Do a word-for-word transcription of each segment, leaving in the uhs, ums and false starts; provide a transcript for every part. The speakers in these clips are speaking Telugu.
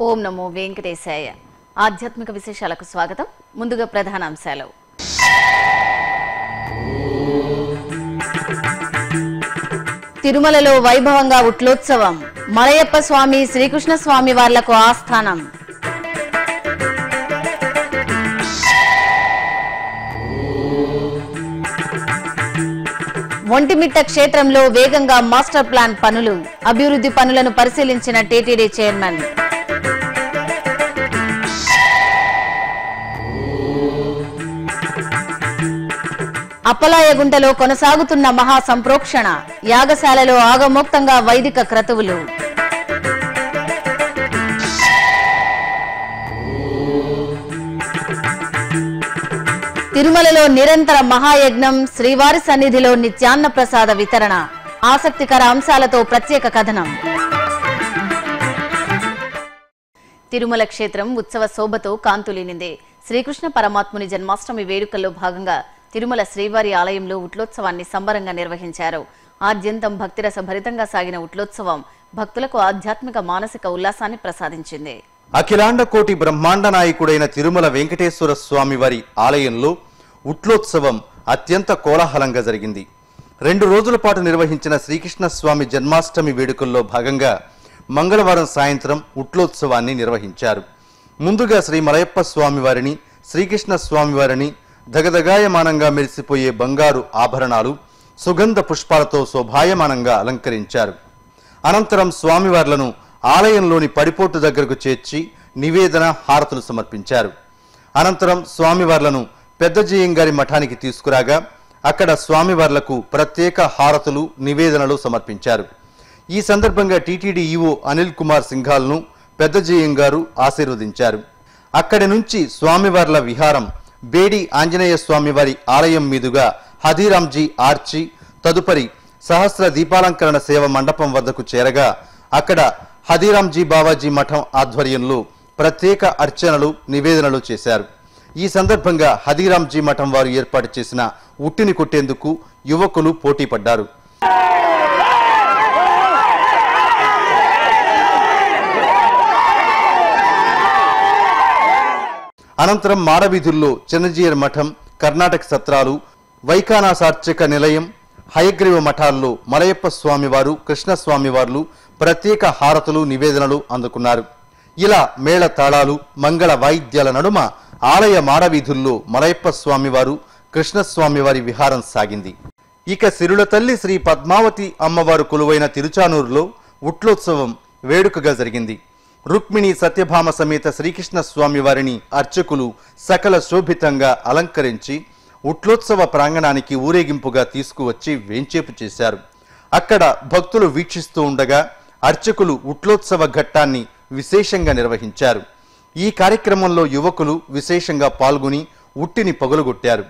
ఓం నమో వెంకటేశాయ. ఆధ్యాత్మిక విశేషాలకు స్వాగతం. ముందుగా ప్రధానాంశాలు. తిరుమలలో వైభవంగా ఉట్లోత్సవం. మలయప్ప స్వామి, శ్రీకృష్ణ స్వామి వార్లకు ఆస్థానం. ఒంటిమిట్ట క్షేత్రంలో వేగంగా మాస్టర్ ప్లాన్ పనులు. అభివృద్ధి పనులను పరిశీలించిన టీటీడీ చైర్మన్. అప్పలాయగుంటలో కొనసాగుతున్న మహా సంప్రోక్షణ. యాగశాలలో ఆగమోక్తంగా వైదిక క్రతువులు. తిరుమలలో నిరంతర మహాయజ్ఞం. శ్రీవారి సన్నిధిలో నిత్యాన్న ప్రసాద వితరణ. ఆసక్తికర అంశాలతో ప్రత్యేక కథనం. తిరుమల క్షేత్రం ఉత్సవ శోభతో కాంతులీనింది. శ్రీకృష్ణ పరమాత్ముని జన్మాష్టమి వేడుకల్లో భాగంగా తిరుమల శ్రీవారి ఆలయంలో ఉట్లోత్సవాన్ని సంబరంగా నిర్వహించారు. ఆద్యంతం భక్తిరస భరితంగా సాగిన ఉట్లోత్సవం భక్తులకు ఆధ్యాత్మిక మానసిక ఉల్లాసాన్ని ప్రసాదించింది. అఖిలాండ కోటి బ్రహ్మాండ నాయకుడైన తిరుమల వెంకటేశ్వర స్వామి వారి ఆలయంలో ఉట్లోత్సవం అత్యంత కోలాహలంగా జరిగింది. రెండు రోజుల పాటు నిర్వహించిన శ్రీకృష్ణ స్వామి జన్మాష్టమి వేడుకల్లో భాగంగా మంగళవారం సాయంత్రం ఉట్లోత్సవాన్ని నిర్వహించారు. ముందుగా శ్రీ మలయప్ప స్వామి వారిని, శ్రీకృష్ణ స్వామి వారిని దగదగాయమానంగా మెరిసిపోయే బంగారు ఆభరణాలు, సుగంధ పుష్పాలతో శోభాయమానంగా అలంకరించారు. అనంతరం స్వామివార్లను ఆలయంలోని పడిపోటు దగ్గరకు చేర్చి నివేదన, హారతులు సమర్పించారు. అనంతరం స్వామివార్లను పెద్దజీయం గారి మఠానికి తీసుకురాగా అక్కడ స్వామివార్లకు ప్రత్యేక హారతులు, నివేదనలు సమర్పించారు. ఈ సందర్భంగా టీటీడీ ఈవో అనిల్ కుమార్ సింఘాల్ను పెద్దజీయం గారు ఆశీర్వదించారు. అక్కడి నుంచి స్వామివార్ల విహారం బేడి ఆంజనేయ స్వామివారి ఆలయం మీదుగా హదీరాంజీ ఆర్చి, తదుపరి సహస్ర దీపాలంకరణ సేవ మండపం వద్దకు చేరగా అక్కడ హదీరాంజీ బావాజీ మఠం ఆధ్వర్యంలో ప్రత్యేక అర్చనలు, నివేదనలు చేశారు. ఈ సందర్భంగా హదీరాంజీ మఠం వారు ఏర్పాటు చేసిన ఉట్టిని కొట్టేందుకు యువకులు పోటీ పడ్డారు. అనంతరం మాడవీధుల్లో చిన్నజీయర్ మఠం, కర్ణాటక సత్రాలు, వైఖానాసార్చక నిలయం, హయగ్రీవ మఠాల్లో మలయప్ప స్వామివారు, కృష్ణస్వామివార్లు ప్రత్యేక హారతులు, నివేదనలు అందుకున్నారు. ఇలా మేళ తాళాలు, మంగళ వాయిద్యాల నడుమ ఆలయ మాడవీధుల్లో మలయప్ప స్వామివారు, కృష్ణస్వామివారి విహారం సాగింది. ఇక సిరుల తల్లి శ్రీ పద్మావతి అమ్మవారు కొలువైన తిరుచానూరులో ఉట్లోత్సవం వేడుకగా జరిగింది. రుక్మిణి సత్యభామ సమేత శ్రీకృష్ణ స్వామి వారిని అర్చకులు సకల శోభితంగా అలంకరించి ఉట్లోత్సవ ప్రాంగణానికి ఊరేగింపుగా తీసుకువచ్చి వేంచేపు చేశారు. అక్కడ భక్తులు వీక్షిస్తూ ఉండగా అర్చకులు ఉట్లోత్సవ ఘట్టాన్ని విశేషంగా నిర్వహించారు. ఈ కార్యక్రమంలో యువకులు విశేషంగా పాల్గొని ఉట్టిని పగులగొట్టారు.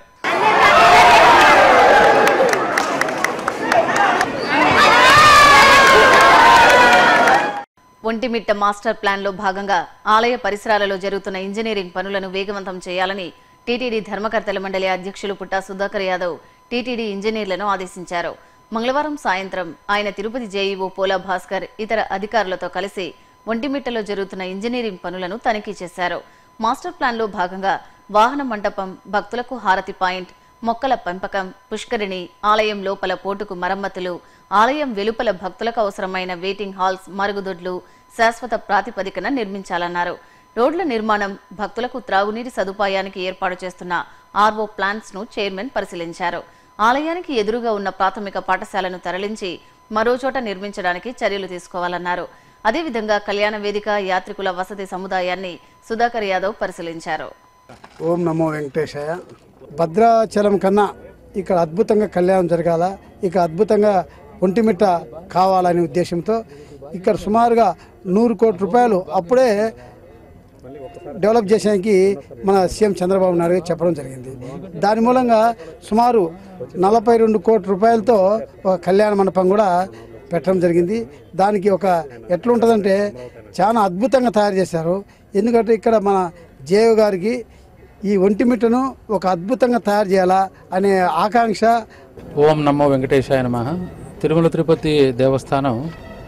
ఒంటిమిట్ట మాస్టర్ ప్లాన్ లో భాగంగా ఆలయ పరిసరాలలో జరుగుతున్న ఇంజనీరింగ్ పనులను వేగవంతం చేయాలని టీటీడీ ధర్మకర్తల మండలి అధ్యక్షులు పుట్టా సుధాకర్ యాదవ్ టీటీడీ ఇంజనీర్లను ఆదేశించారు. మంగళవారం సాయంత్రం ఆయన తిరుపతి జేఈఓ పోలా భాస్కర్ ఇతర అధికారులతో కలిసి ఒంటిమిట్టలో జరుగుతున్న ఇంజనీరింగ్ పనులను తనిఖీ చేశారు. మాస్టర్ ప్లాన్ లో భాగంగా వాహన మంటపం, భక్తులకు హారతి పాయింట్, మొక్కల పెంపకం, పుష్కరిణి, ఆలయం లోపల పోటుకు మరమ్మతులు, ఆలయం వెలుపల భక్తులకు అవసరమైన వెయిటింగ్ హాల్స్, మరుగుదొడ్లు శాశ్వత ప్రాతిపదికన నిర్మించాలన్నారు. రోడ్ల నిర్మాణం, భక్తులకు త్రాగునీటి సదుపాయానికి ఏర్పాటు చేస్తున్న ఆర్ఓ ప్లాంట్స్ ను చైర్మన్ పరిశీలించారు. ఆలయానికి ఎదురుగా ఉన్న ప్రాథమిక పాఠశాలను తరలించి మరో చోట నిర్మించడానికి చర్యలు తీసుకోవాలన్నారు. అదేవిధంగా కళ్యాణ వేదిక, యాత్రికుల వసతి సముదాయాన్ని సుధాకర్ యాదవ్ పరిశీలించారు. ఓం నమో వెంకటేశాయ. భద్రాచలం కన్నా ఇక్కడ అద్భుతంగా కళ్యాణం జరగాల, ఇక అద్భుతంగా ఒంటిమిట్ట కావాలనే ఉద్దేశంతో ఇక్కడ సుమారుగా నూరు కోట్ల రూపాయలు అప్పుడే డెవలప్ చేసేందుకు మన సీఎం చంద్రబాబు నాయుడు గారు చెప్పడం జరిగింది. దాని మూలంగా సుమారు నలభై రెండు కోట్ల రూపాయలతో ఒక కళ్యాణ మండపం కూడా పెట్టడం జరిగింది. దానికి ఒక ఎట్లుంటుందంటే చాలా అద్భుతంగా తయారు చేశారు. ఎందుకంటే ఇక్కడ మన జేఓ గారికి ఈ ఒంటిమిట్టను ఒక అద్భుతంగా తయారు చేయాలా అనే ఆకాంక్ష. ఓం నమో వెంకటేశాయ నమః. తిరుమల తిరుపతి దేవస్థానం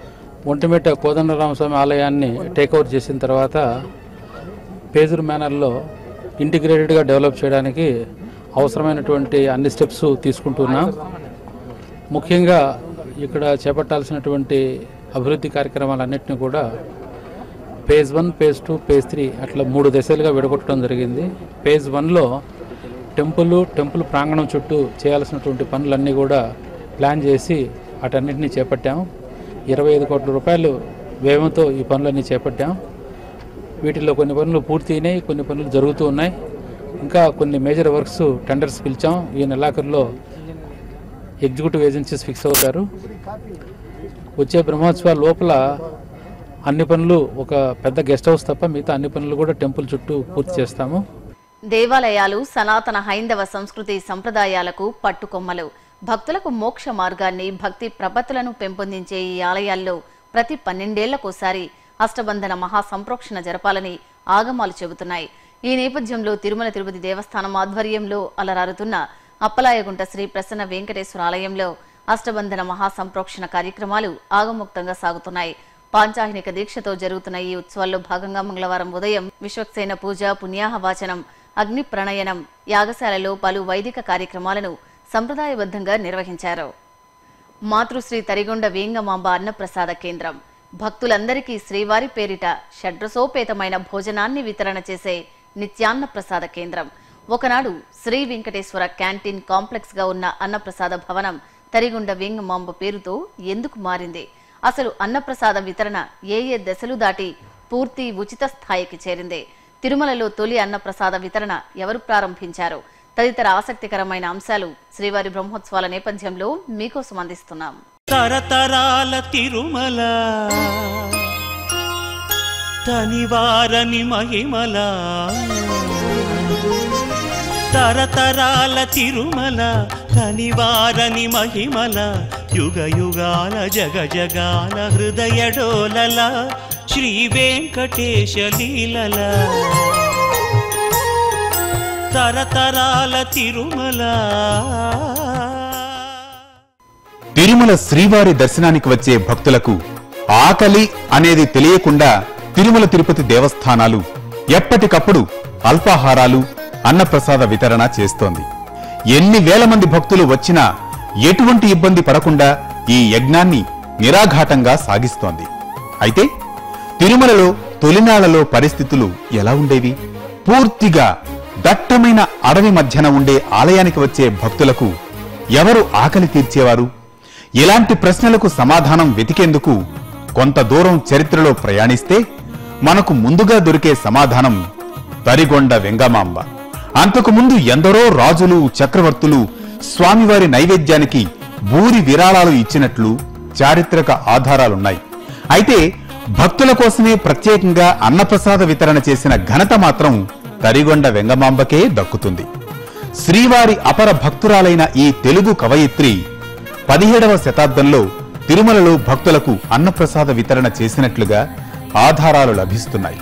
ఒంటిమిట్ట కోదండరామస్వామి ఆలయాన్ని టేక్ఓవర్ చేసిన తర్వాత పేజర్ మేనర్లో ఇంటిగ్రేటెడ్గా డెవలప్ చేయడానికి అవసరమైనటువంటి అన్ని స్టెప్స్ తీసుకుంటున్నాం. ముఖ్యంగా ఇక్కడ చేపట్టాల్సినటువంటి అభివృద్ధి కార్యక్రమాలన్నింటినీ కూడా phase one phase two phase three అట్లా మూడు దశలుగా విడగొట్టడం జరిగింది. పేజ్ వన్లో టెంపుల్ టెంపుల్ ప్రాంగణం చుట్టూ చేయాల్సినటువంటి పనులన్నీ కూడా ప్లాన్ చేసి వాటన్నిటినీ చేపట్టాం. ఇరవై ఐదు కోట్ల రూపాయలు వ్యయంతో ఈ పనులన్నీ చేపట్టాం. వీటిల్లో కొన్ని పనులు పూర్తి అయినాయి, కొన్ని పనులు జరుగుతూ ఉన్నాయి. ఇంకా కొన్ని మేజర్ వర్క్స్ టెండర్స్ పిలిచాం. ఈ నెలాఖరులో ఎగ్జిక్యూటివ్ ఏజెన్సీస్ ఫిక్స్ అవుతారు. వచ్చే బ్రహ్మోత్సవాల లోపల అన్ని పనులు, ఒక పెద్ద గెస్ట్ హౌస్ తప్ప మిగతా అన్ని పనులు కూడా టెంపుల్ చుట్టూ పూర్తి చేస్తాము. దేవాలయాలు సనాతన హైందవ సంస్కృతి సంప్రదాయాలకు పట్టుకొమ్మలు. భక్తులకు మోక్ష మార్గాన్ని, భక్తి ప్రపత్తులను పెంపొందించే ఈ ఆలయాల్లో ప్రతి పన్నెండేళ్లకోసారి అష్టబంధన మహాసంప్రోక్షణ జరపాలని ఆగమాలు చెబుతున్నాయి. ఈ నేపథ్యంలో తిరుమల తిరుపతి దేవస్థానం ఆధ్వర్యంలో అలరారుతున్న అప్పలాయగుంట శ్రీ ప్రసన్న వెంకటేశ్వర ఆలయంలో అష్టబంధన మహాసంప్రోక్షణ కార్యక్రమాలు ఆగమోక్తంగా సాగుతున్నాయి. పాంచాహినిక దీక్షతో జరుగుతున్న ఈ ఉత్సవాల్లో భాగంగా మంగళవారం ఉదయం విశ్వక్సేన పూజ, పుణ్యాహవాచనం, అగ్ని ప్రణయనం, యాగశాలలో పలు వైదిక కార్యక్రమాలను సంప్రదాయబద్ధంగా నిర్వహించారు. మాతృశ్రీ తరిగొండ వేంగమాంబ అన్నప్రసాద కేంద్రం భక్తులందరికీ శ్రీవారి పేరిట షడ్రసోపేతమైన భోజనాన్ని వితరణ చేసే నిత్యాన్న ప్రసాద కేంద్రం. ఒకనాడు శ్రీ వెంకటేశ్వర క్యాంటీన్ కాంప్లెక్స్ గా ఉన్న అన్నప్రసాద భవనం తరిగొండ వేంగమాంబ పేరుతో ఎందుకు మారింది? అసలు అన్నప్రసాద వితరణ ఏ ఏ దశలు దాటి పూర్తి ఉచిత స్థాయికి చేరింది? తిరుమలలో తొలి అన్నప్రసాద వితరణ ఎవరు ప్రారంభించారు? తదితర ఆసక్తికరమైన అంశాలు శ్రీవారి బ్రహ్మోత్సవాల నేపథ్యంలో మీకోసం అందిస్తున్నాం. తరతరాల తిరుమల తనివారని మహిమల, తరతరాల తిరుమల తనివారని మహిమల, యుగ యుగాల జగ జగాల హృదయ డోలల శ్రీ వెంకటేశ లీలల. తరతరాల తిరుమల. తిరుమల శ్రీవారి దర్శనానికి వచ్చే భక్తులకు ఆకలి అనేది తెలియకుండా తిరుమల తిరుపతి దేవస్థానాలు ఎప్పటికప్పుడు అల్పాహారాలు, అన్నప్రసాద వితరణ చేస్తోంది. ఎన్ని వేల మంది భక్తులు వచ్చినా ఎటువంటి ఇబ్బంది పడకుండా ఈ యజ్ఞాన్ని నిరాఘాటంగా సాగిస్తోంది. అయితే తిరుమలలో తొలినాళ్లలో పరిస్థితులు ఎలా ఉండేవి? పూర్తిగా దట్టమైన అడవి మధ్యన ఉండే ఆలయానికి వచ్చే భక్తులకు ఎవరు ఆకలి తీర్చేవారు? ఇలాంటి ప్రశ్నలకు సమాధానం వెతికేందుకు కొంత దూరం చరిత్రలో ప్రయాణిస్తే మనకు ముందుగా దొరికే సమాధానం తరిగొండ వెంగమాంబ. అంతకుముందు ఎందరో రాజులు, చక్రవర్తులు స్వామివారి నైవేద్యానికి భూరి విరాళాలు ఇచ్చినట్లు చారిత్రక ఆధారాలున్నాయి. అయితే భక్తుల కోసమే ప్రత్యేకంగా అన్నప్రసాద వితరణ చేసిన ఘనత మాత్రం తరిగొండ వెంగమాంబకే దక్కుతుంది. శ్రీవారి అపర భక్తురాలైన ఈ తెలుగు కవయిత్రి పదిహేడవ శతాబ్దంలో తిరుమలలో భక్తులకు అన్నప్రసాద వితరణ చేసినట్లుగా ఆధారాలు లభిస్తున్నాయి.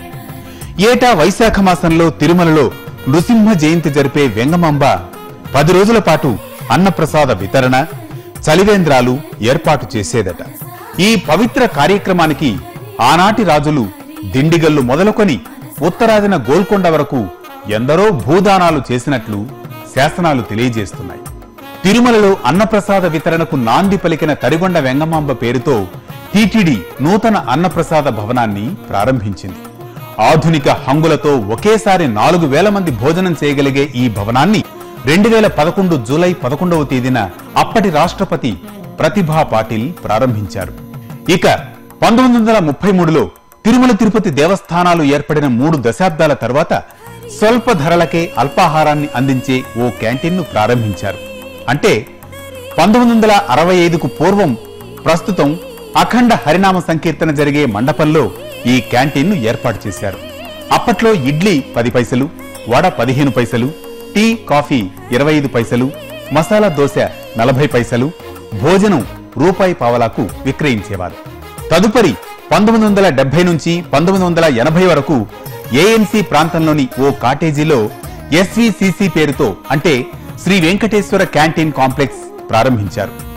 ఏటా వైశాఖ మాసంలో తిరుమలలో నృసింహ జయంతి జరిపే వెంగమాంబ పది రోజుల పాటు అన్నప్రసాద వితరణ, చలివేంద్రాలు ఏర్పాటు చేసేదట. ఈ పవిత్ర కార్యక్రమానికి ఆనాటి రాజులు దిండిగల్లు మొదలుకొని ఉత్తరాదిన గోల్కొండ వరకు ఎందరో భూదానాలు చేసినట్లు శాసనాలు తెలియజేస్తున్నాయి. తిరుమలలో అన్నప్రసాద వితరణకు నాంది పలికిన తరిగొండ వెంగమాంబ పేరుతో టీటీడీ నూతన అన్నప్రసాద భవనాన్ని ప్రారంభించింది. ఆధునిక హంగులతో ఒకేసారి నాలుగు వేల మంది భోజనం చేయగలిగే ఈ భవనాన్ని రెండు వేల పదకొండు జూలై పదకొండవ తేదీన అప్పటి రాష్ట్రపతి ప్రతిభా పాటిల్ ప్రారంభించారు. ఇక పంతొమ్మిది వందల ముప్పై మూడులో తిరుమల తిరుపతి దేవస్థానాలు ఏర్పడిన మూడు దశాబ్దాల తర్వాత స్వల్ప ధరలకే అల్పాహారాన్ని అందించే ఓ క్యాంటీన్ను ప్రారంభించారు. అంటే పంతొమ్మిది వందల అరవై ఐదుకు పూర్వం ప్రస్తుతం అఖండ హరినామ సంకీర్తన జరిగే మండపంలో ఈ క్యాంటీన్ను ఏర్పాటు చేశారు. అప్పట్లో ఇడ్లీ పది పైసలు, వడ పదిహేను పైసలు, టీ, కాఫీ ఇరవై ఐదు పైసలు, మసాలా దోశ నలభై పైసలు, భోజనం రూపాయి పావలాకు విక్రయించేవారు. తదుపరి పంతొమ్మిది వందల డెబ్బై నుంచి పంతొమ్మిది వందల ఎనభై వరకు ఏఎన్సీ ప్రాంతంలోని ఓ కాటేజీలో ఎస్వీసీసీ పేరుతో అంటే శ్రీ వెంకటేశ్వర క్యాంటీన్ కాంప్లెక్స్ ప్రారంభించారు.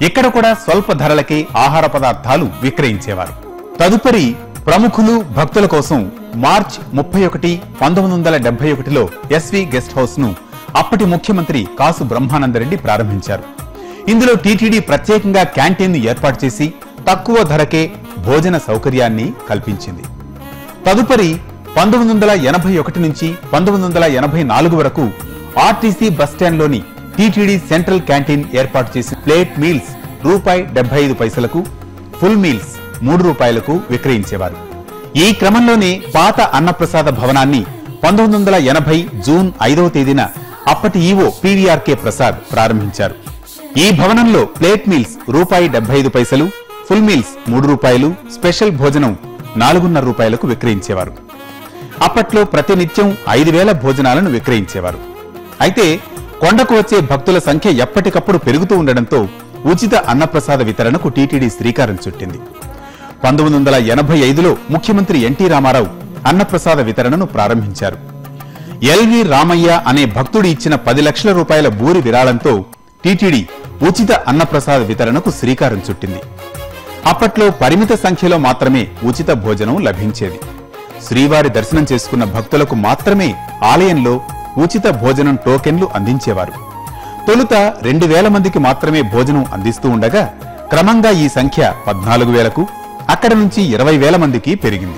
ఇక్కడ కూడా స్వల్ప ధరలకే ఆహార పదార్థాలు విక్రయించేవారు. తదుపరి ప్రముఖులు భక్తుల కోసం మార్చ్ ముప్పై ఒకటి పంతొమ్మిది వందల డెబ్బై ఒకటిలో ఎస్వి గెస్ట్ హౌస్ ను అప్పటి ముఖ్యమంత్రి కాసు బ్రహ్మానందరెడ్డి ప్రారంభించారు. ఇందులో టీటీడీ ప్రత్యేకంగా క్యాంటీన్ ఏర్పాటు చేసి తక్కువ ధరకే భోజన సౌకర్యాన్ని కల్పించింది. తదుపరి పంతొమ్మిది వందల ఎనభై ఒకటి నుంచి పంతొమ్మిది వందల ఎనభై నాలుగు వరకు ఆర్టీసీ బస్టాండ్లోని టీటీడీ సెంట్రల్ క్యాంటీన్ ఏర్పాటు చేసి ప్లేట్ మీల్స్ రూపాయి డెబ్బై ఐదు పైసలకు, ఫుల్ మీల్స్ మూడు రూపాయలకు విక్రయించేవారు. ఈ క్రమంలోనే పాత అన్నప్రసాద భవనాన్ని పంతొమ్మిది వందల ఎనభై జూన్ ఐదవ తేదీన అప్పటి ఈవో పీవీఆర్కే ప్రసాద్ ప్రారంభించారు. ఈ భవనంలో ప్లేట్ మీల్స్ రూపాయి డెబ్బై ఐదు పైసలు, ఫుల్ మీల్స్ మూడు రూపాయలు, స్పెషల్ భోజనం నాలుగున్నర రూపాయలకు విక్రయించేవారు. అప్పట్లో ప్రతినిత్యం ఐదు వేల భోజనాలను విక్రయించేవారు. అయితే కొండకు వచ్చే భక్తుల సంఖ్య ఎప్పటికప్పుడు పెరుగుతూ ఉండడంతో ఉచిత అన్నప్రసాద వితరణకు టీటీడీ శ్రీకారం చుట్టింది. పంతొమ్మిది వందల ఎనభై ఐదులో ముఖ్యమంత్రి ఎన్టీ రామారావు అన్నప్రసాద వితరణను ప్రారంభించారు. ఎల్వి రామయ్య అనే భక్తుడు ఇచ్చిన పది లక్షల రూపాయల భూరి విరాళంతో టీటీడీ ఉచిత అన్నప్రసాద వితరణకు శ్రీకారం చుట్టింది. అప్పట్లో పరిమిత సంఖ్యలో మాత్రమే ఉచిత భోజనం లభించేది. శ్రీవారి దర్శనం చేసుకున్న భక్తులకు మాత్రమే ఆలయంలో ఉచిత భోజనం టోకెన్లు అందించేవారు. తొలుత రెండు వేల మందికి మాత్రమే భోజనం అందిస్తూ ఉండగా క్రమంగా ఈ సంఖ్య పద్నాలుగు వేలకు, అక్కడ నుంచి ఇరవై వేల మందికి పెరిగింది.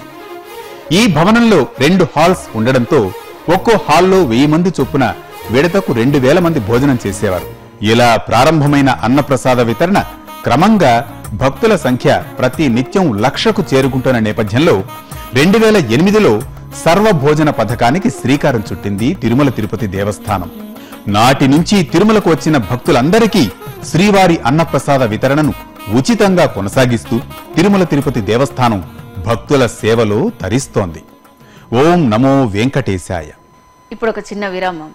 ఈ భవనంలో రెండు హాల్స్ ఉండడంతో ఒక్కో హాల్లో వెయ్యి మంది చొప్పున విడతకు రెండు వేల మంది భోజనం చేసేవారు. ఇలా ప్రారంభమైన అన్నప్రసాద వితరణ క్రమంగా భక్తుల సంఖ్య ప్రతి నిత్యం లక్షకు చేరుకుంటున్న నేపథ్యంలో రెండు వేల ఎనిమిదిలో సర్వభోజన పథకానికి శ్రీకారం చుట్టింది తిరుమల తిరుపతి దేవస్థానం. నాటి నుంచి తిరుమలకు వచ్చిన భక్తులందరికీ శ్రీవారి అన్నప్రసాద వితరణను ఉచితంగా కొనసాగిస్తూ తిరుమల తిరుపతి దేవస్థానం భక్తుల సేవలో తరిస్తోంది. ఓం నమో వెంకటేశాయ. ఇప్పుడు ఒక చిన్న విరామం.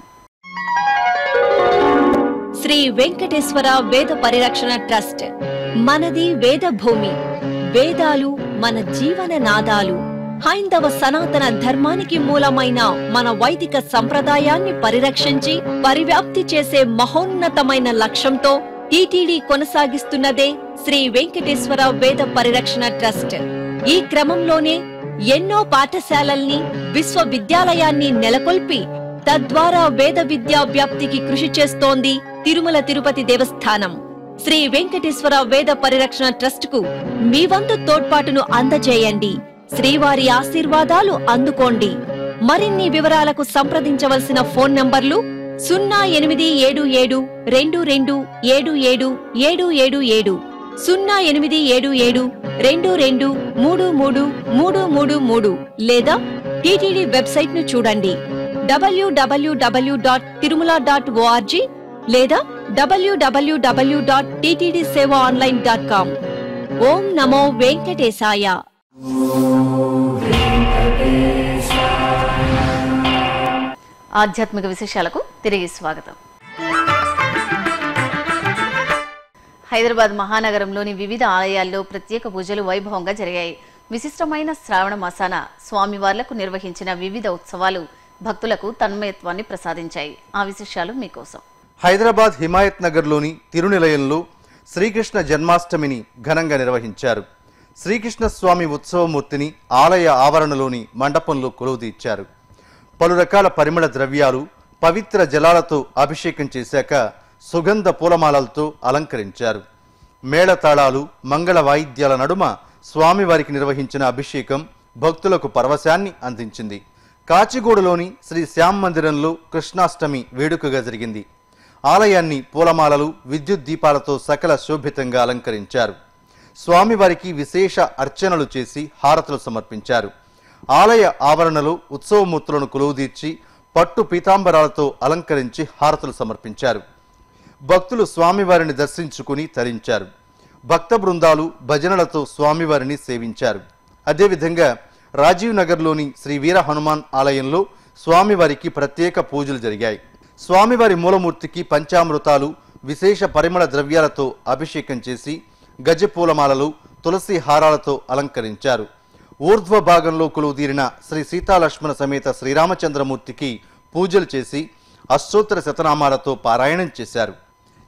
శ్రీ వెంకటేశ్వర వేద పరిరక్షణ ట్రస్ట్. మనది వేద భూమి, వేదాలు మన జీవన నాదాలు. హైందవ సనాతన ధర్మానికి మూలమైన మన వైదిక సంప్రదాయాన్ని పరిరక్షించి పరివ్యాప్తి చేసే మహోన్నతమైన లక్ష్యంతో టీటీడీ కొనసాగిస్తున్నదే శ్రీ వెంకటేశ్వర వేద పరిరక్షణ ట్రస్ట్. ఈ క్రమంలోనే ఎన్నో పాఠశాలల్ని, విశ్వవిద్యాలయాన్ని నెలకొల్పి తద్వారా వేద విద్యా వ్యాప్తికి కృషి చేస్తోంది తిరుమల తిరుపతి దేవస్థానం. శ్రీ వెంకటేశ్వర వేద పరిరక్షణ ట్రస్ట్ కు మీ వంతు తోడ్పాటును అందజేయండి. శ్రీవారి ఆశీర్వాదాలు అందుకోండి. మరిన్ని వివరాలకు సంప్రదించవలసిన ఫోన్ నంబర్లు సున్నా ఎనిమిది ఏడు ఏడు రెండు రెండు ఏడు ఏడు ఏడు ఏడు ఏడు, సున్నా ఎనిమిది ఏడు ఏడు రెండు రెండు మూడు మూడు మూడు మూడు మూడు, లేదా టీటీడీ వెబ్సైట్ ను చూడండి W W W dot Tirumala dot O R G లేదా W W W dot TTD seva online dot com. ఓం నమో వెంకటేశాయ. ఆధ్యాత్మిక విశేషాలకు తిరిగి స్వాగతం. హైదరాబాద్ మహానగరంలోని వివిధ ఆలయాల్లో ప్రత్యేక పూజలు వైభవంగా జరిగాయి. విశిష్టమైన శ్రావణ మాసాన స్వామివార్లకు నిర్వహించిన వివిధ ఉత్సవాలు భక్తులకు తన్మయత్వాన్ని ప్రసాదించాయి. ఆ విశేషాలు మీకోసం. హైదరాబాద్ హిమాయత్ నగర్లోని తిరునిలయంలో శ్రీకృష్ణ జన్మాష్టమిని ఘనంగా నిర్వహించారు. శ్రీకృష్ణ స్వామి ఉత్సవమూర్తిని ఆలయ ఆవరణలోని మండపంలో కొలువుదీర్చారు. పలు రకాల పరిమళ ద్రవ్యాలు, పవిత్ర జలాలతో అభిషేకం చేశాక సుగంధ పూలమాలలతో అలంకరించారు. మేళతాళాలు, మంగళ వాయిద్యాల నడుమ స్వామివారికి నిర్వహించిన అభిషేకం భక్తులకు పరవశాన్ని అందించింది. కాచిగూడలోని శ్రీ శ్యామ్ మందిరంలో కృష్ణాష్టమి వేడుకగా జరిగింది. ఆలయాన్ని పూలమాలలు, విద్యుత్ దీపాలతో సకల శోభితంగా అలంకరించారు. స్వామివారికి విశేష అర్చనలు చేసి హారతులు సమర్పించారు. ఆలయ ఆవరణలో ఉత్సవమూర్తులను కొలువుదీర్చి పట్టు పీతాంబరాలతో అలంకరించి హారతులు సమర్పించారు. భక్తులు స్వామివారిని దర్శించుకుని తరించారు. భక్త బృందాలు భజనలతో స్వామివారిని సేవించారు. అదేవిధంగా రాజీవ్ నగర్లోని శ్రీ వీర హనుమాన్ ఆలయంలో స్వామివారికి ప్రత్యేక పూజలు జరిగాయి. స్వామివారి మూలమూర్తికి పంచామృతాలు, విశేష పరిమళ ద్రవ్యాలతో అభిషేకం చేసి గజపూలమాలలు, తులసి హారాలతో అలంకరించారు. ఊర్ధ్వ భాగంలో కొలువుదీరిన శ్రీ సీతాలక్ష్మణ సమేత శ్రీరామచంద్రమూర్తికి పూజలు చేసి అష్టోత్తర శతనామాలతో పారాయణం చేశారు.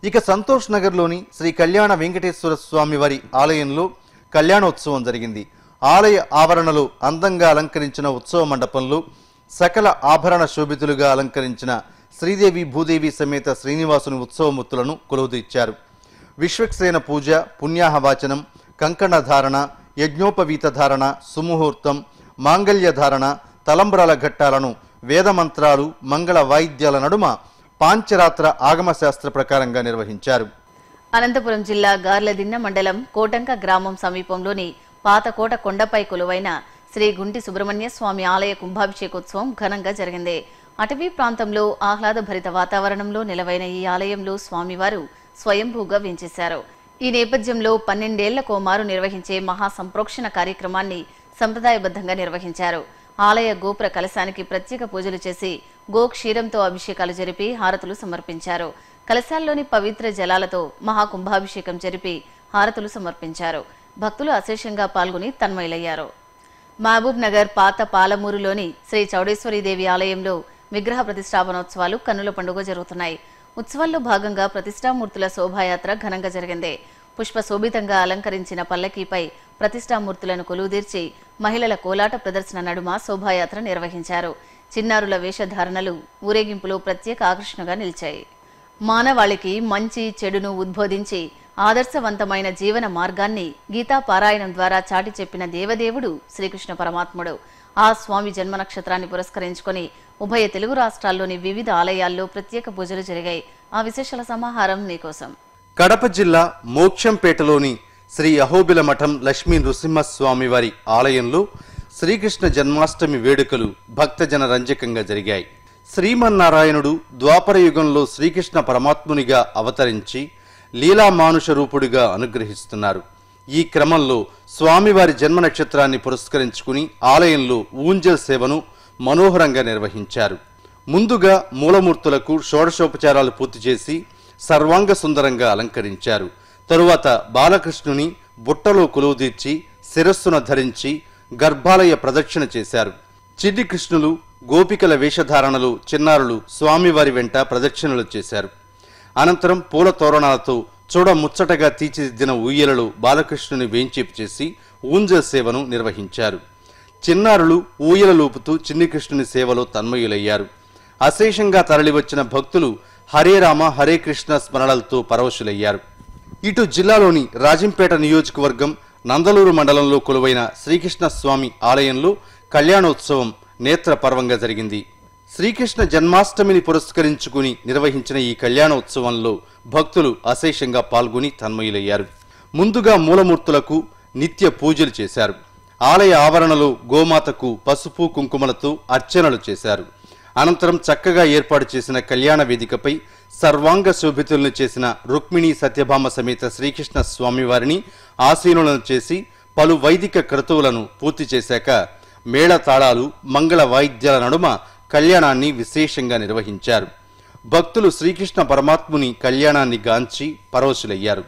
ఇక సంతోష్ నగర్లోని శ్రీ కళ్యాణ వెంకటేశ్వర స్వామి వారి ఆలయంలో కళ్యాణోత్సవం జరిగింది. ఆలయ ఆవరణలో అందంగా అలంకరించిన ఉత్సవ మండపంలో సకల ఆభరణ శోభితులుగా అలంకరించిన శ్రీదేవి భూదేవి సమేత శ్రీనివాసుని ఉత్సవమూర్తులను కొలువుదీర్చారు. విశ్వక్సేన పూజ, పుణ్యాహవాచనం, కంకణ ధారణ, యజ్ఞోపవీత ధారణ, సుముహూర్తం, మాంగళ్య ధారణ, తలంబ్రాల ఘట్టాలను వేదమంత్రాలు, మంగళ వాయిద్యాల నడుమ పాంచరాత్ర ఆగమశాస్త్ర ప్రకారంగా నిర్వహించారు. అనంతపురం జిల్లా గార్లదిన్న మండలం కోటంక గ్రామం సమీపంలోని పాతకోట కొండపై కొలువైన శ్రీ గుంటి సుబ్రహ్మణ్య స్వామి ఆలయ కుంభాభిషేకోత్సవం ఘనంగా జరిగింది. అటవీ ప్రాంతంలో ఆహ్లాదభరిత వాతావరణంలో నిలవైన ఈ ఆలయంలో స్వామివారు స్వయంభూగా వేంచేశారు. ఈ నేపథ్యంలో పన్నెండేళ్ల కోమారు నిర్వహించే మహా సంప్రోక్షణ కార్యక్రమాన్ని సంప్రదాయబద్ధంగా నిర్వహించారు. ఆలయ గోపుర కలశానికి ప్రత్యేక పూజలు చేసి గోక్షీరంతో అభిషేకాలు జరిపి హారతులు సమర్పించారు. కలశాల్లోని పవిత్ర జలాలతో మహాకుంభాభిషేకం జరిపి హారతులు సమర్పించారు. భక్తులు అశేషంగా పాల్గొని తన్మయులయ్యారు. మహబూబ్ నగర్ పాత పాలమూరులోని శ్రీ చౌడేశ్వరీదేవి ఆలయంలో విగ్రహ ప్రతిష్టాపనోత్సవాలు కన్నుల పండుగ జరుగుతున్నాయి. ఉత్సవాల్లో భాగంగా ప్రతిష్టామూర్తుల శోభాయాత్ర ఘనంగా జరిగింది. పుష్ప శోభితంగా అలంకరించిన పల్లకీపై ప్రతిష్టామూర్తులను కొలువుదీర్చి మహిళల కోలాట ప్రదర్శన నడుమ శోభాయాత్ర నిర్వహించారు. చిన్నారుల వేషధారణలు ఊరేగింపులో ప్రత్యేక ఆకర్షణగా నిలిచాయి. మానవాళికి మంచి చెడును ఉద్బోధించి ఆదర్శవంతమైన జీవన మార్గాన్ని గీతా పారాయణం ద్వారా చాటి చెప్పిన దేవదేవుడు శ్రీకృష్ణ పరమాత్ముడు. ఆ స్వామి జన్మ నక్షత్రాన్ని పురస్కరించుకొని ఉభయ తెలుగు రాష్ట్రాల్లోని వివిధ ఆలయాల్లో ప్రత్యేక పూజలు జరిగాయి. ఆ విశేషాల సమాహారం మీకోసం. కడప జిల్లా మోక్షంపేటలోని శ్రీ అహోబిల మఠం లక్ష్మీ నృసింహస్వామి వారి ఆలయంలో శ్రీకృష్ణ జన్మాష్టమి వేడుకలు భక్తజన రంజకంగా జరిగాయి. శ్రీమన్నారాయణుడు ద్వాపర యుగంలో శ్రీకృష్ణ పరమాత్మునిగా అవతరించి లీలామానుష రూపుడిగా అనుగ్రహిస్తున్నారు. ఈ క్రమంలో స్వామివారి జన్మ నక్షత్రాన్ని పురస్కరించుకుని ఆలయంలో ఊంజల్ సేవను మనోహరంగా నిర్వహించారు. ముందుగా మూలమూర్తులకు షోడశోపచారాలు పూర్తి చేసి సర్వాంగ సుందరంగా అలంకరించారు. తరువాత బాలకృష్ణుని బుట్టలో కొలువుదీర్చి శిరస్సున ధరించి గర్భాలయ ప్రదక్షిణ చేశారు. చిన్ని కృష్ణులు, గోపికల వేషధారణలు చిన్నారులు స్వామివారి వెంట ప్రదక్షిణలు చేశారు. అనంతరం పూల తోరణాలతో చూడ ముచ్చటగా తీర్చిదిద్దిన ఊయలలో బాలకృష్ణుని వేంచేపు చేసి ఊంజల్ సేవను నిర్వహించారు. చిన్నారులు ఊయల లూపుతూ చిన్ని కృష్ణుని సేవలో తన్మయులయ్యారు. అశేషంగా తరలివచ్చిన భక్తులు హరే రామ హరే కృష్ణ స్మరణలతో పరవశులయ్యారు. ఇటు జిల్లాలోని రాజంపేట నియోజకవర్గం నందలూరు మండలంలో కొలువైన శ్రీకృష్ణ స్వామి ఆలయంలో కళ్యాణోత్సవం నేత్రపర్వంగా జరిగింది. శ్రీకృష్ణ జన్మాష్టమిని పురస్కరించుకుని నిర్వహించిన ఈ కళ్యాణోత్సవంలో భక్తులు అశేషంగా పాల్గొని తన్మయులయ్యారు. ముందుగా మూలమూర్తులకు నిత్య పూజలు చేశారు. ఆలయ ఆవరణలో గోమాతకు పసుపు కుంకుమలతో అర్చనలు చేశారు. అనంతరం చక్కగా ఏర్పాటు చేసిన కళ్యాణ వేదికపై సర్వాంగ శోభితులను చేసిన రుక్మిణి సత్యభామ సమేత శ్రీకృష్ణ స్వామివారిని ఆసీనులను చేసి పలు వైదిక క్రతువులను పూర్తి చేశాక మేళతాళాలు, మంగళ వాయిద్యాల నడుమ కళ్యాణాన్ని విశేషంగా నిర్వహించారు. భక్తులు శ్రీకృష్ణ పరమాత్ముని కళ్యాణాన్ని గాంచి పరవశులయ్యారు.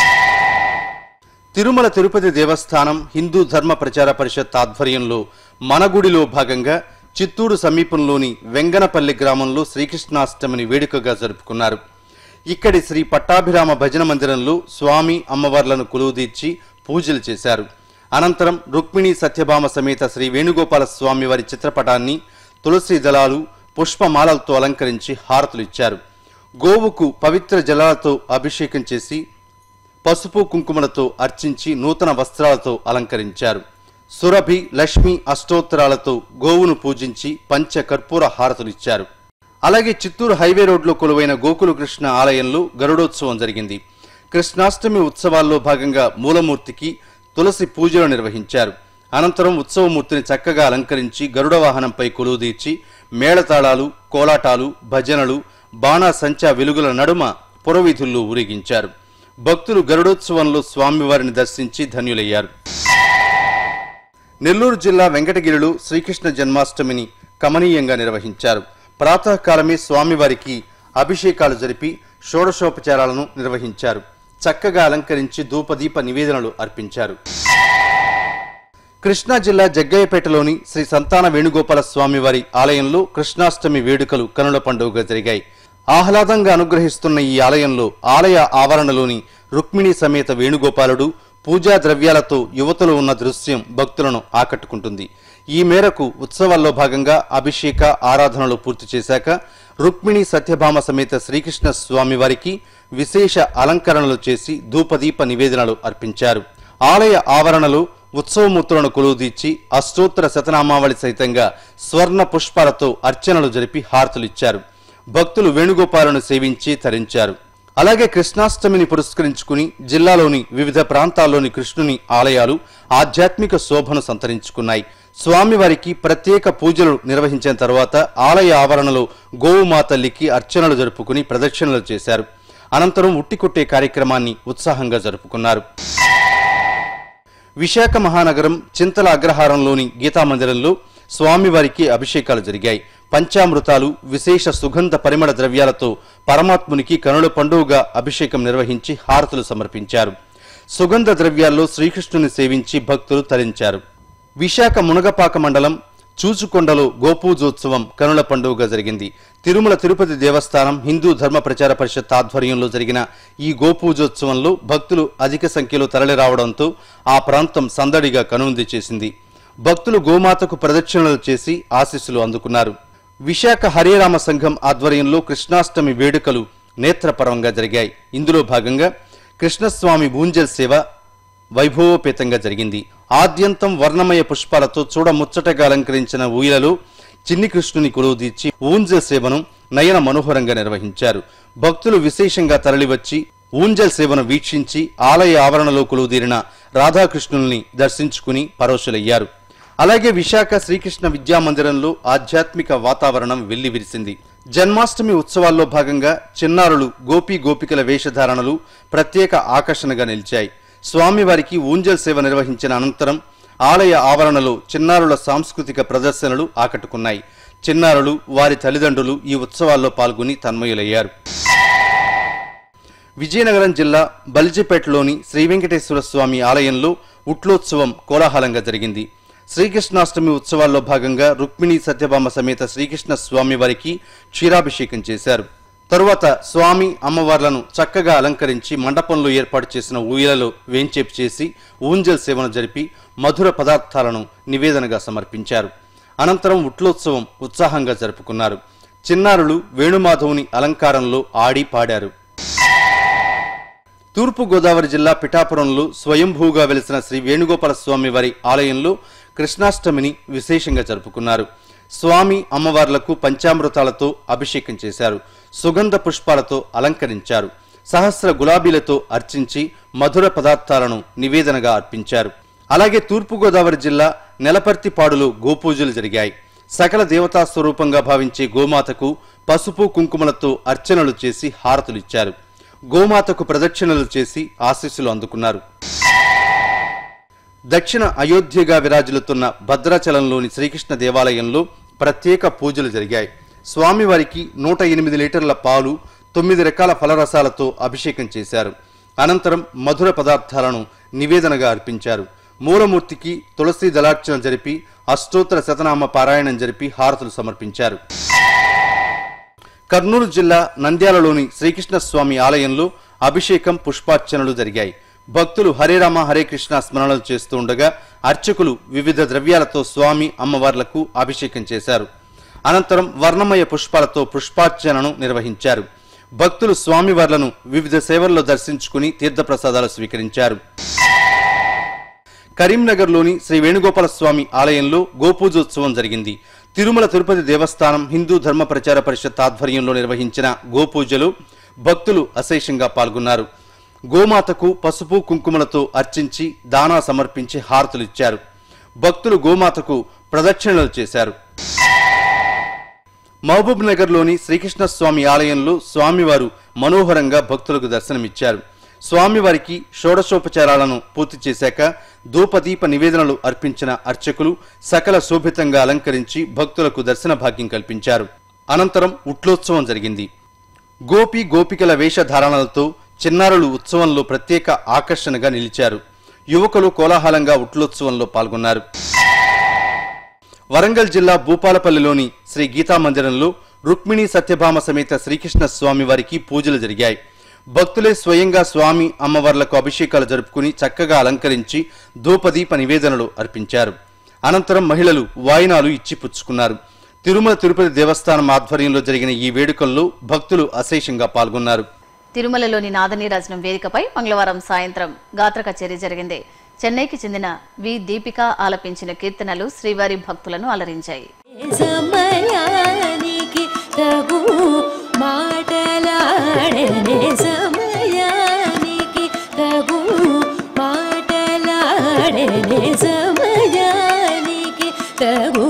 తిరుమల తిరుపతి దేవస్థానం హిందూ ధర్మ ప్రచార పరిషత్ ఆధ్వర్యంలో మనగుడిలో భాగంగా చిత్తూరు సమీపంలోని వెంగనపల్లి గ్రామంలో శ్రీకృష్ణాష్టమిని వేడుకగా జరుపుకున్నారు. ఇక్కడి శ్రీ పట్టాభిరామ భజన మందిరంలో స్వామి అమ్మవార్లను కొలువుదీర్చి పూజలు చేశారు. అనంతరం రుక్మిణి సత్యభామ సమేత శ్రీ వేణుగోపాల స్వామి వారి చిత్రపటాన్ని తులసి దళాలు, పుష్పమాలలతో అలంకరించి హారతులు ఇచ్చారు. గోవుకు పవిత్ర జలాలతో అభిషేకం చేసి పసుపు కుంకుమలతో అర్చించి నూతన వస్త్రాలతో అలంకరించారు. సురభి, లక్ష్మి అష్టోత్తరాలతో గోవును పూజించి పంచ కర్పూర హారతులిచ్చారు. అలాగే చిత్తూరు హైవే రోడ్లో కొలువైన గోకుల కృష్ణ ఆలయంలో గరుడోత్సవం జరిగింది. కృష్ణాష్టమి ఉత్సవాల్లో భాగంగా మూలమూర్తికి తులసి పూజలు నిర్వహించారు. అనంతరం ఉత్సవమూర్తిని చక్కగా అలంకరించి గరుడ వాహనంపై కొలువుదీర్చి మేళతాళాలు, కోలాటాలు, భజనలు, బాణాసంచా వెలుగుల నడుమ పురవీధుల్లో ఊరేగించారు. భక్తులు గరుడోత్సవంలో స్వామివారిని దర్శించి ధన్యులయ్యారు. నెల్లూరు జిల్లా వెంకటగిరిలో శ్రీకృష్ణ జన్మాష్టమిని కమనీయంగా నిర్వహించారు. ప్రాతకాలమే స్వామివారికి అభిషేకాలు జరిపి షోడశోపచారాలను నిర్వహించారు. చక్కగా అలంకరించి ధూపదీప నివేదనలు అర్పించారు. కృష్ణా జిల్లా జగ్గయ్యపేటలోని శ్రీ సంతాన వేణుగోపాల స్వామివారి ఆలయంలో కృష్ణాష్టమి వేడుకలు కనుల పండుగగా జరిగాయి. ఆహ్లాదంగా అనుగ్రహిస్తున్న ఈ ఆలయంలో ఆలయ ఆవరణలోని రుక్మిణి సమేత వేణుగోపాలుడు పూజా ద్రవ్యాలతో యువతలు ఉన్న దృశ్యం భక్తులను ఆకట్టుకుంటుంది. ఈ మేరకు ఉత్సవాల్లో భాగంగా అభిషేక ఆరాధనలు పూర్తి చేశాక రుక్మిణి సత్యభామ సమేత శ్రీకృష్ణ స్వామి వారికి విశేష అలంకరణలు చేసి ధూపదీప నివేదనలు అర్పించారు. ఆలయ ఆవరణలో ఉత్సవమూర్తులను కొలువుదీర్చి అష్టోత్తర శతనామావళి సహితంగా స్వర్ణ పుష్పాలతో అర్చనలు జరిపి హారతులిచ్చారు. భక్తులు వేణుగోపాలను సేవించి తరించారు. అలాగే కృష్ణాష్టమిని పురస్కరించుకుని జిల్లాలోని వివిధ ప్రాంతాల్లోని కృష్ణుని ఆలయాలు ఆధ్యాత్మిక శోభను సంతరించుకున్నాయి. స్వామివారికి ప్రత్యేక పూజలు నిర్వహించిన తర్వాత ఆలయ ఆవరణలో గోవుమా తల్లికి అర్చనలు జరుపుకుని ప్రదక్షిణలు చేశారు. అనంతరం ఉట్టికొట్టే కార్యక్రమాన్ని ఉత్సాహంగా జరుపుకున్నారు. విశాఖ మహానగరం చింతల అగ్రహారంలోని గీతామందిరంలో స్వామివారికి అభిషేకాలు జరిగాయి. పంచామృతాలు, విశేష సుగంధ పరిమళ ద్రవ్యాలతో పరమాత్మునికి కనుల పండుగగా అభిషేకం నిర్వహించి హారతులు సమర్పించారు. సుగంధ ద్రవ్యాల్లో శ్రీకృష్ణుని సేవించి భక్తులు తరించారు. విశాఖ మునగపాక మండలం చూచుకొండలో గోపూజోత్సవం కనుల పండుగగా జరిగింది. తిరుమల తిరుపతి దేవస్థానం హిందూ ధర్మ ప్రచార పరిషత్ ఆధ్వర్యంలో జరిగిన ఈ గోపూజోత్సవంలో భక్తులు అధిక సంఖ్యలో తరలిరావడంతో ఆ ప్రాంతం సందడిగా కనువిందు చేసింది. భక్తులు గోమాతకు ప్రదక్షిణలు చేసి ఆశీస్సులు అందుకున్నారు. విశాఖ హరేరామ సంఘం ఆధ్వర్యంలో కృష్ణాష్టమి వేడుకలు నేత్రపరంగా జరిగాయి. ఇందులో భాగంగా కృష్ణస్వామి ఊంజల్ సేవ వైభవోపేతంగా జరిగింది. ఆద్యంతం వర్ణమయ పుష్పాలతో చూడముచ్చటగా అలంకరించిన ఊయలలో చిన్ని కృష్ణుని కొలువుదీర్చి ఊంజల్ సేవను నయన మనోహరంగా నిర్వహించారు. భక్తులు విశేషంగా తరలివచ్చి ఊంజల్ సేవను వీక్షించి ఆలయ ఆవరణలో కొలువుదీరిన రాధాకృష్ణుల్ని దర్శించుకుని పరవశులయ్యారు. అలాగే విశాఖ శ్రీకృష్ణ విద్యామందిరంలో ఆధ్యాత్మిక వాతావరణం వెల్లివిరిసింది. జన్మాష్టమి ఉత్సవాల్లో భాగంగా చిన్నారులు గోపీ గోపికల వేషధారణలు ప్రత్యేక ఆకర్షణగా నిలిచాయి. స్వామివారికి ఊంజల్ సేవ నిర్వహించిన అనంతరం ఆలయ ఆవరణలో చిన్నారుల సాంస్కృతిక ప్రదర్శనలు ఆకట్టుకున్నాయి. చిన్నారులు, వారి తల్లిదండ్రులు ఈ ఉత్సవాల్లో పాల్గొని తన్మయులయ్యారు. విజయనగరం జిల్లా బలిజిపేటలోని శ్రీ వెంకటేశ్వర స్వామి ఆలయంలో ఉట్లోత్సవం కోలాహలంగా జరిగింది. శ్రీకృష్ణాష్టమి ఉత్సవాల్లో భాగంగా రుక్మిణి సత్యభామ సమేత శ్రీకృష్ణ స్వామి వారికి క్షీరాభిషేకం చేశారు. తరువాత స్వామి అమ్మవార్లను చక్కగా అలంకరించి మండపంలో ఏర్పాటు చేసిన ఊయలలో వేంచేపు చేసి ఊంజల్ సేవను జరిపి మధుర పదార్థాలను నివేదనగా సమర్పించారు. అనంతరం ఉట్లోత్సవం ఉత్సాహంగా జరుపుకున్నారు. చిన్నారులు వేణుమాధవుని అలంకారంలో ఆడి పాడారు. తూర్పు గోదావరి జిల్లా పిఠాపురంలో స్వయంభూగా వెలిసిన శ్రీ వేణుగోపాల స్వామి వారి ఆలయంలో కృష్ణాష్టమిని విశేషంగా జరుపుకున్నారు. స్వామి అమ్మవార్లకు పంచామృతాలతో అభిషేకం చేశారు. సుగంధ పుష్పాలతో అలంకరించారు. సహస్ర గులాబీలతో అర్చించి మధుర పదార్థాలను నివేదనగా అర్పించారు. అలాగే తూర్పుగోదావరి జిల్లా నెలపర్తిపాడులో గోపూజలు జరిగాయి. సకల దేవతా స్వరూపంగా భావించే గోమాతకు పసుపు కుంకుమలతో అర్చనలు చేసి హారతులిచ్చారు. గోమాతకు ప్రదక్షిణలు చేసి ఆశీస్సులు అందుకున్నారు. దక్షిణ అయోధ్యగా విరాజిల్లుతున్న భద్రాచలంలోని శ్రీకృష్ణ దేవాలయంలో ప్రత్యేక పూజలు జరిగాయి. స్వామివారికి నూట ఎనిమిది లీటర్ల పాలు, తొమ్మిది రకాల ఫలరసాలతో అభిషేకం చేశారు. అనంతరం మధుర పదార్థాలను నివేదనగా అర్పించారు. మూలమూర్తికి తులసి దళార్చన జరిపి అష్టోత్తర శతనామ పారాయణం జరిపి హారతులు సమర్పించారు. కర్నూలు జిల్లా నంద్యాలలోని శ్రీకృష్ణ స్వామి ఆలయంలో అభిషేకం, పుష్పార్చనలు జరిగాయి. భక్తులు హరే రామ హరే కృష్ణ స్మరణలు చేస్తూ ఉండగా అర్చకులు వివిధ ద్రవ్యాలతో స్వామి అమ్మవార్లకు అభిషేకం చేశారు. అనంతరం వర్ణమయ పుష్పాలతో పుష్పార్చనను నిర్వహించారు. భక్తులు స్వామివార్లను వివిధ సేవల్లో దర్శించుకుని తీర్థప్రసాదాలు స్వీకరించారు. కరీంనగర్లోని శ్రీ వేణుగోపాల స్వామి ఆలయంలో గోపూజోత్సవం జరిగింది. తిరుమల తిరుపతి దేవస్థానం హిందూ ధర్మ ప్రచార పరిషత్ ఆధ్వర్యంలో నిర్వహించిన గోపూజలో భక్తులు అశేషంగా పాల్గొన్నారు. గోమాతకు పసుపు కుంకుమలతో అర్చించి దానా సమర్పించి హారతులిచ్చారు. భక్తులు గోమాతకు ప్రదక్షిణలు చేశారు. మహబూబ్ నగర్లోని శ్రీకృష్ణస్వామి ఆలయంలో స్వామివారు మనోహరంగా భక్తులకు దర్శనమిచ్చారు. స్వామివారికి షోడశోపచారాలను పూర్తి చేశాక ధూపదీప నివేదనలు అర్పించిన అర్చకులు సకల శోభితంగా అలంకరించి భక్తులకు దర్శన భాగ్యం కల్పించారు. అనంతరం ఉట్లోత్సవం జరిగింది. గోపి గోపికల వేషధారణలతో చిన్నారులు ఉత్సవంలో ప్రత్యేక ఆకర్షణగా నిలిచారు. యువకులు కోలాహలంగా ఉట్లోత్సవంలో పాల్గొన్నారు. వరంగల్ జిల్లా భూపాలపల్లిలోని శ్రీ గీతామందిరంలో రుక్మిణి సత్యభామ సమేత శ్రీకృష్ణ స్వామి వారికి పూజలు జరిగాయి. భక్తులే స్వయంగా స్వామి అమ్మవార్లకు అభిషేకాలు జరుపుకుని చక్కగా అలంకరించి ధూపదీప నివేదనలు అర్పించారు. అనంతరం మహిళలు వాయినాలు ఇచ్చి పుచ్చుకున్నారు. తిరుమల తిరుపతి దేవస్థానం ఆధ్వర్యంలో జరిగిన ఈ వేడుకల్లో భక్తులు అశేషంగా పాల్గొన్నారు. తిరుమలలోని నాదనీరాజనం వేదికపై మంగళవారం సాయంత్రం గాత్ర కచేరీ జరిగింది. చెన్నైకి చెందిన వి దీపిక ఆలపించిన కీర్తనలు శ్రీవారి భక్తులను అలరించాయి. సమయానికి తగు మాటలాడనే సమయానికి తగు మాటలాడనే సమయానికి తగు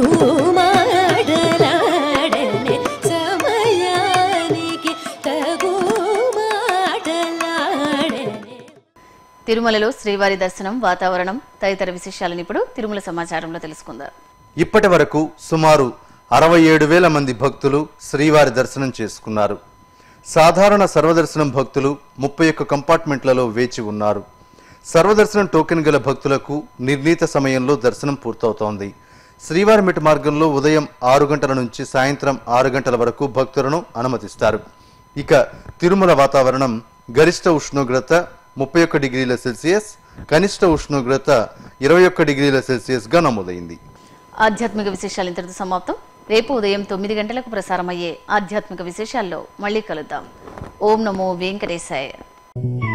మాటలాడనే సమయానికి తగు మాటలాడనే. తిరుమలలో శ్రీవారి దర్శనం, వాతావరణం తదితర విశేషాలను ఇప్పుడు తిరుమల సమాచారంలో తెలుసుకుందాం. ఇప్పటి వరకు సుమారు అరవై ఏడు వేల మంది భక్తులు శ్రీవారి దర్శనం చేసుకున్నారు. సాధారణ సర్వదర్శనం భక్తులు ముప్పై ఒక్క కంపార్ట్మెంట్లలో వేచి ఉన్నారు. సర్వదర్శనం టోకెన్ గల భక్తులకు నిర్ణీత సమయంలో దర్శనం పూర్తవుతోంది. శ్రీవారి మెట్టు మార్గంలో ఉదయం ఆరు గంటల నుంచి సాయంత్రం ఆరు గంటల వరకు భక్తులను అనుమతిస్తారు. ఇక తిరుమల వాతావరణం గరిష్ట ఉష్ణోగ్రత ముప్పై ఒక్క డిగ్రీల సెల్సియస్, కనిష్ట ఉష్ణోగ్రత ఇరవై ఒక్క డిగ్రీల సెల్సియస్ గా నమోదైంది. ఆధ్యాత్మిక విశేషాలు ఇంతటితో సమాప్తం. రేపు ఉదయం తొమ్మిది గంటలకు ప్రసారమయ్యే ఆధ్యాత్మిక విశేషాల్లో మళ్ళీ కలుద్దాం. ఓం నమో వెంకటేశాయ.